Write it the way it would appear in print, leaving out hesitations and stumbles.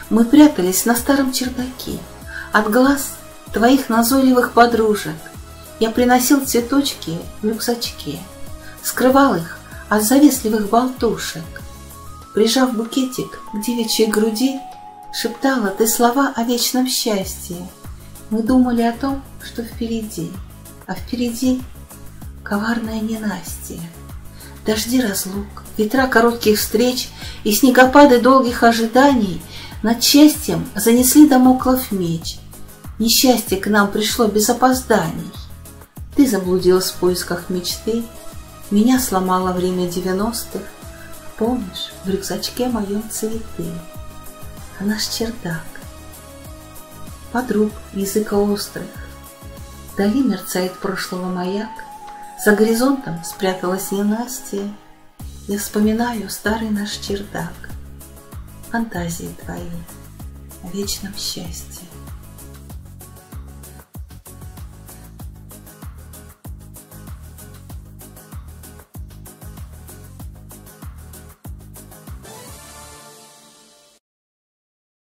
Мы прятались на старом чердаке от глаз твоих назойливых подружек. Я приносил цветочки в рюкзачке, скрывал их от завистливых болтушек. Прижав букетик к девичьей груди, шептала ты слова о вечном счастье. Мы думали о том, что впереди, а впереди коварное ненастье. Дожди разлук, ветра коротких встреч и снегопады долгих ожиданий над счастьем занесли дамоклов меч. Несчастье к нам пришло без опозданий. Ты заблудилась в поисках мечты, меня сломало время 90-х. Помнишь, в рюкзачке моем цветы, а наш чердак подруг языка острых. Вдали мерцает прошлого маяк, за горизонтом спряталась ненастье. Я вспоминаю старый наш чердак, фантазии твои о вечном счастье.